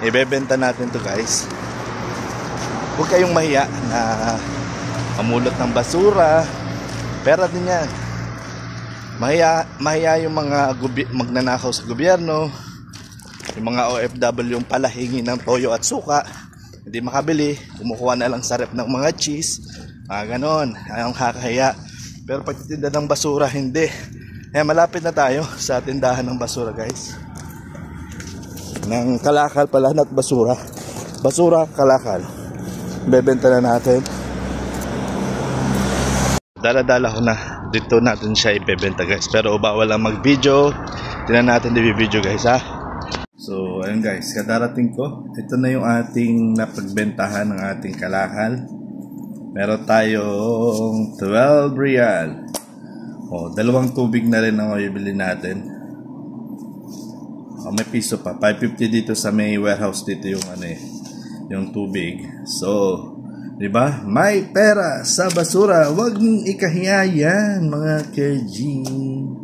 ibebenta natin to guys. Huwag kayong mahiya na mamulot ng basura. Pera din yan. Mahiya yung mga magnanakaw sa gobyerno, yung mga OFW yung palahingi ng toyo at suka, hindi makabili, kumukuha na lang sa rep ng mga cheese, ganon, ayong kakahiya. Pero pagtitinda ng basura, hindi. Malapit na tayo sa tindahan ng basura guys, ng kalakal pala, not basura, basura kalakal. Bebenta na natin, dala-dala ko na dito, natin siya ibebenta guys, pero bawal lang mag video. Tingnan natin i-video guys ha. So ayun guys, kadarating ko, ito na yung ating napagbentahan ng ating kalakal. Meron tayong 12 real. Dalawang tubig na rin ang mabibili natin. May piso pa, 550 dito sa may warehouse dito yung yung tubig. So diba? May pera sa basura. Huwag niyong ikahiya yan, mga KG.